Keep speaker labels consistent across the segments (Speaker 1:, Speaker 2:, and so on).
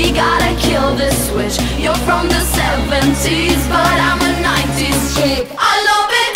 Speaker 1: We gotta kill this switch. You're from the 70s, but I'm a 90s chick. I love it.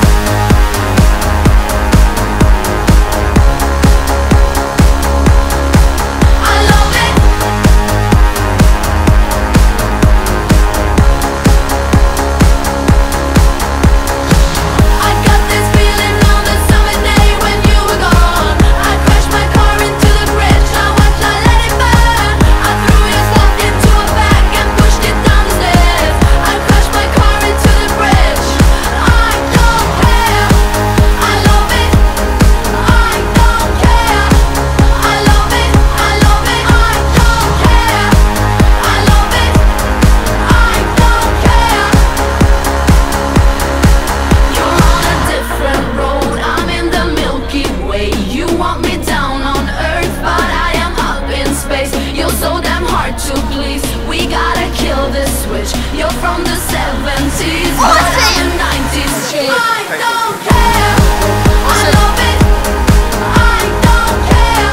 Speaker 1: You're from the 70s, but I'm a 90s chick. I don't care. I love it. I don't care.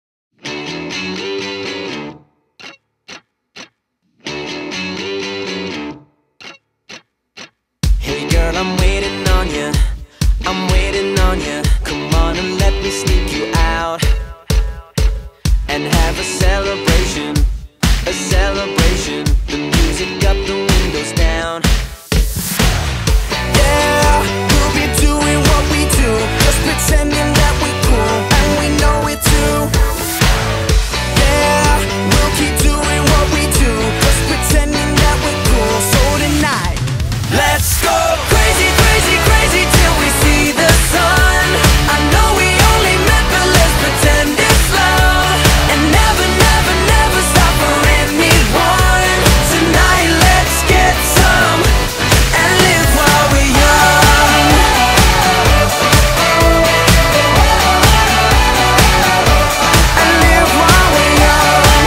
Speaker 2: Hey girl, I'm waiting on you. I'm waiting on you. Come on and let me sneak you out and have a celebration. A celebration. The music up, the windows down. Yeah, we'll be doing what we do, just pretending that we're cool, and we know it too. Yeah, we'll keep doing what we do, just pretending that we're cool. So tonight, let's go crazy, crazy, crazy till we see the sun. I know we only met, but let's pretend it's love, and never, never, never stop for anyone. Tonight, let's get some and live while we're young. And live while we're young.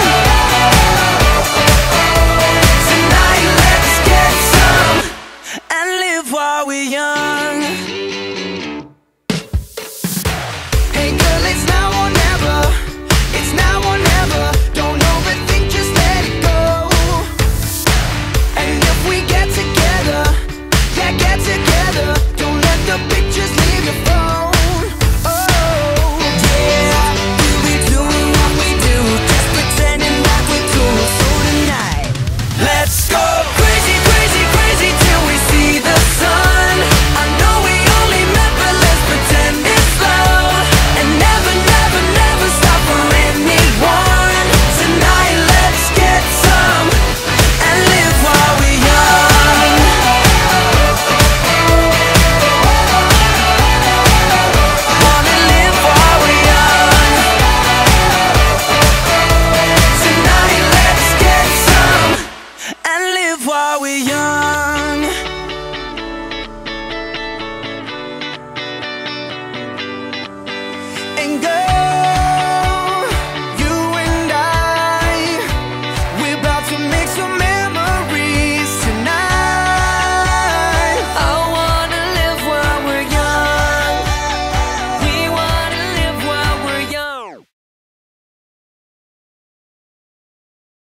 Speaker 2: Tonight, let's get some and live while we're young. Hey girl, it's now or never. It's now or never. Don't overthink, just let it go. And if we get together, yeah, get together. Don't let the pictures leave your phone. Oh, yeah, we'll be doing what we do, just pretending like we're cool. So tonight, let's go crazy, crazy, crazy till we see the sun. I know we only met, but let's pretend it's love, and never, never, never stop for anyone. Tonight, let's get some and live while we're young. Wanna live while we're young. Tonight, let's get some and live while we're young. And girl, you and I, we're about to make some